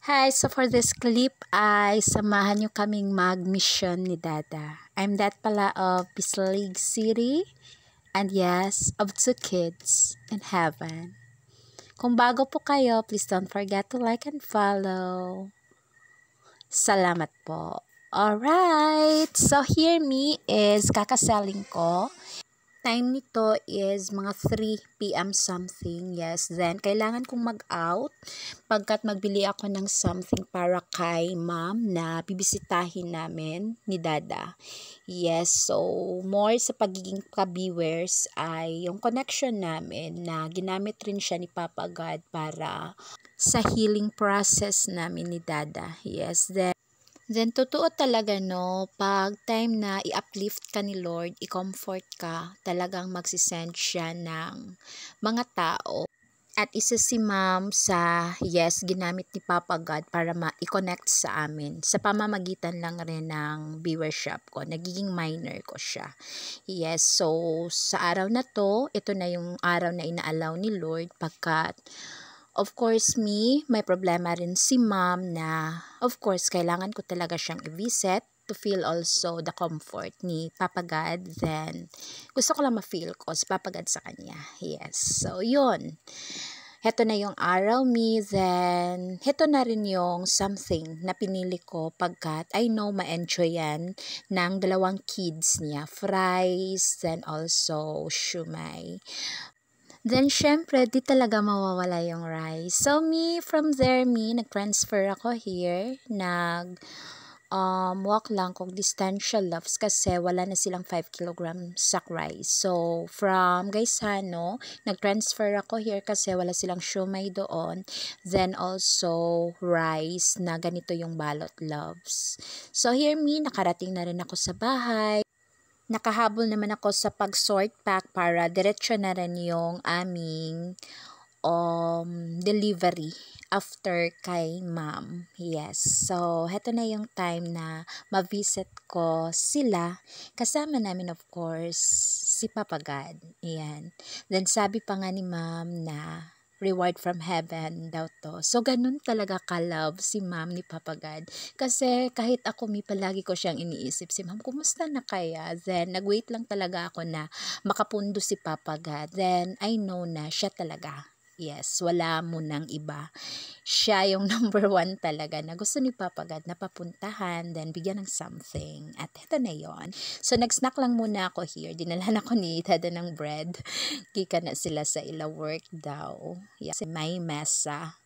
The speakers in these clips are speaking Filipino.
Hi, so for this clip ay samahan nyo kaming mag-mission ni Dada. I'm that pala of Bislig City and yes, of two kids in heaven. Kung bago po kayo, please don't forget to like and follow. Salamat po. Alright, so here me is kakaselling ko. Time nito is mga 3 p.m. something. Yes, then kailangan kong mag-out pagkat magbili ako ng something para kay ma'am na bibisitahin namin ni Dada. Yes, so more sa pagiging ka-viewers ay yung connection namin na ginamit rin siya ni Papa God para sa healing process namin ni Dada. Yes, then totoo talaga no, pag time na i-uplift ka ni Lord, i-comfort ka, talagang magsisend siya ng mga tao. At isa si ma'am sa, yes, ginamit ni Papa God para ma-connect sa amin. Sa pamamagitan lang rin ng viewership ko, nagiging minor ko siya. Yes, so sa araw na to, ito na yung araw na inaalaw ni Lord pagkat of course, may problema rin si ma'am na, of course, kailangan ko talaga siyang i-visit to feel also the comfort ni Papa God. Then, gusto ko lang ma-feel ko si Papa God sa kanya. Yes. So, yun. Heto na yung araw me. Then, heto na rin yung something na pinili ko pagkat I know ma-enjoy yan ng dalawang kids niya. Fries, then also shumai. Then, syempre, di talaga mawawala yung rice. So, from there, nag-transfer ako here. Walk lang kung distancial loves kasi wala na silang 5 kg sack rice. So, from Gaisano, nag-transfer ako here kasi wala silang shumai doon. Then, also, rice na ganito yung balot loves. So, here, nakarating na rin ako sa bahay. Nakahabol naman ako sa pag-sort pack para diretso na rin yung aming delivery after kay ma'am. Yes. So, heto na yung time na ma-visit ko sila. Kasama namin of course si Papa God. Ayan. Then sabi pa nga ni ma'am na reward from heaven daw to. So, ganun talaga ka-love si ma'am ni Papa God. Kasi kahit ako palagi ko siyang iniisip, si ma'am, kumusta na kaya? Then, nag-wait lang talaga ako na makapundo si Papa God. Then, I know na siya talaga. Yes, wala mo nang iba. Siya yung number 1 talaga na gusto ni Papa God na papuntahan, then bigyan ng something. At ito na yon. So, nag-snack lang muna ako here. Dinala ko ni Dada ng bread. Kika na sila sa ila work daw. Yeah. May mesa.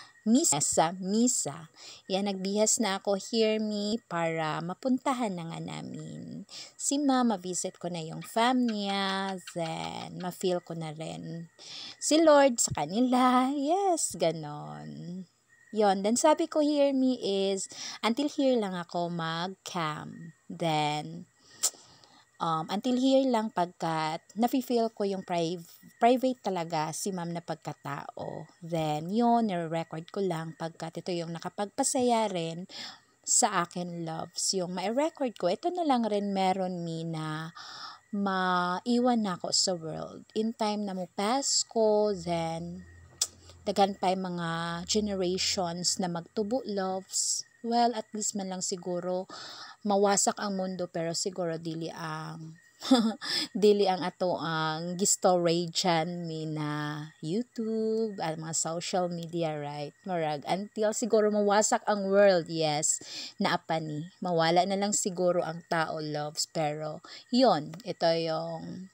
Misa. Yan, nagbihas na ako here para mapuntahan na nga namin. Si mama, visit ko na yung family niya, then ma-feel ko na rin si Lord sa kanila. Yes, ganon. Yon, then sabi ko here is, until here lang ako mag-cam. Then, until here lang pagkat nafe-feel ko yung private talaga si ma'am na pagkatao. Then, yun, nire-record ko lang pagkat ito yung nakapagpasaya rin sa akin loves. Yung ma-record ko, ito na lang rin meron na maiwan na ako sa world. In time na mo Pasko, then daghan pa yung mga generations na magtubo loves. Well, at least man lang siguro mawasak ang mundo pero siguro dili ang dili ang ato ang gistorage na YouTube at mga social media, right? Marag until siguro mawasak ang world, yes, naapani. Mawala na lang siguro ang tao loves pero yon, ito yung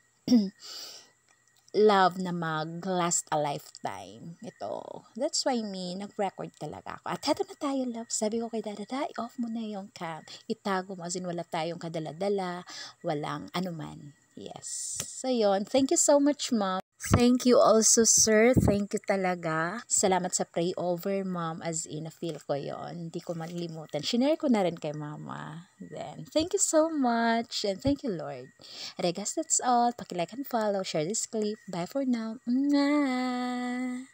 love na mag-last a lifetime. Ito. That's why nag-record talaga ako. At heto na tayo, love. Sabi ko kay Dada, off mo na yung cam. Itago mo, as in wala tayong kadala-dala, walang anuman. Yes. So, yun. Thank you so much, mom. Thank you also, sir. Thank you talaga. Salamat sa pray over, mom. As in, na-feel ko yon. Hindi ko malilimutan. Shinare ko na rin kay mama. Then, thank you so much. And thank you, Lord. And I guess that's all. Paki-like and follow. Share this clip. Bye for now. Mwah!